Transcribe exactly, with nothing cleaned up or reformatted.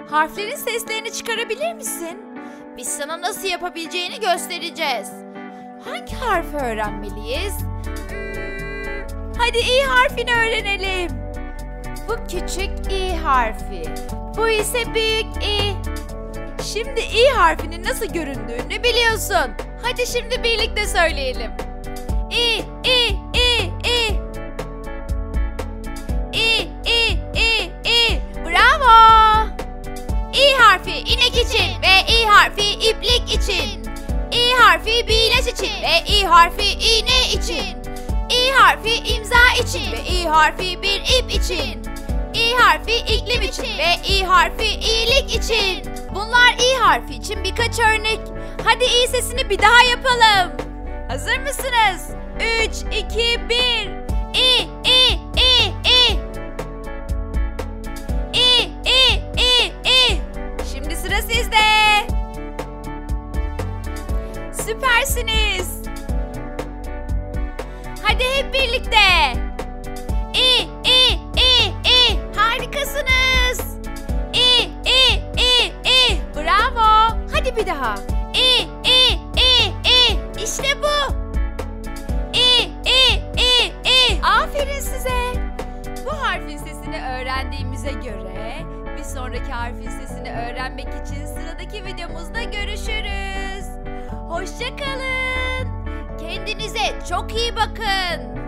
Harflerin seslerini çıkarabilir misin? Biz sana nasıl yapabileceğini göstereceğiz. Hangi harfi öğrenmeliyiz? Hmm, hadi İ harfini öğrenelim. Bu küçük İ harfi. Bu ise büyük İ. Şimdi İ harfinin nasıl göründüğünü biliyorsun. Hadi şimdi birlikte söyleyelim. İ, İ, İ, İ. İ, İ, İ, İ. Bravo. İ harfi inek için ve İ harfi iplik için. İ harfi bir ilaç için ve İ harfi iğne için. İ harfi imza için ve İ harfi bir ip için. İ harfi iklim için ve İ harfi iyilik için. Bunlar İ harfi için birkaç örnek. Hadi İ sesini bir daha yapalım. Hazır mısınız? üç, iki, bir. İ, İ, İ, İ. İ, İ, İ, İ. Şimdi sıra sizde. Süpersiniz. Hadi hep birlikte. İ, İ, İ, İ. Harikasınız. İ, İ, İ, İ. Bravo. Hadi bir daha. İ, İ, İ, İ. İşte bu. İ, İ, İ, İ. Aferin size. Bu harfin sesini öğrendiğimize göre bir sonraki harfin sesini öğrenmek için sıradaki videomuzda görüşürüz. Hoşça kalın. Kendinize çok iyi bakın.